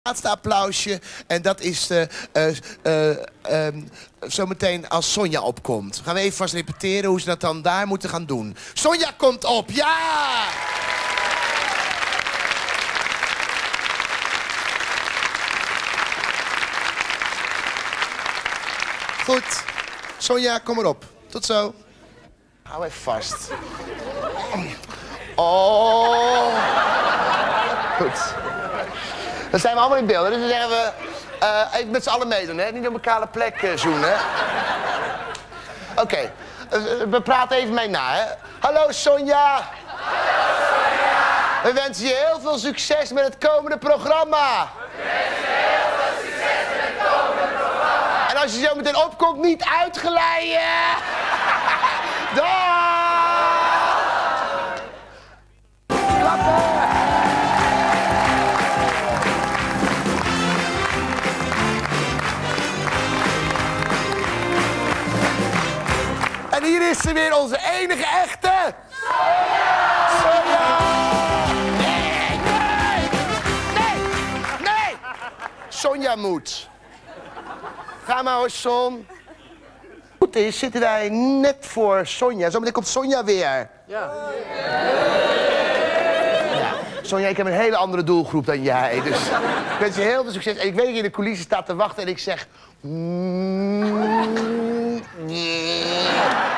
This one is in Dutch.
Laatste applausje. En dat is zometeen als Sonja opkomt. Gaan we even vast repeteren hoe ze dat dan daar moeten gaan doen. Sonja komt op, ja! Goed. Sonja, kom erop. Tot zo. Hou even vast. Oh. Goed. Dan zijn we allemaal in beeld. Dus dan zeggen we... even met z'n allen meedoen, hè? Niet op elkaar plek zoenen. Oké. We praten even mee na, hè? Hallo, Sonja. Hallo, Sonja. We wensen je heel veel succes met het komende programma. We wensen je heel veel succes met het komende programma. En als je zo meteen opkomt, niet uitglijden. Dag! Klappen! En hier is ze weer, onze enige echte... Sonja! Nee, nee! Nee! Nee! Sonja moet. Ga maar hoor, Son. Goed is, zitten wij net voor Sonja. Zometeen komt Sonja weer. Ja. Sonja, ik heb een hele andere doelgroep dan jij. Dus ik wens je heel veel succes. En ik weet dat je in de coulissen staat te wachten en ik zeg...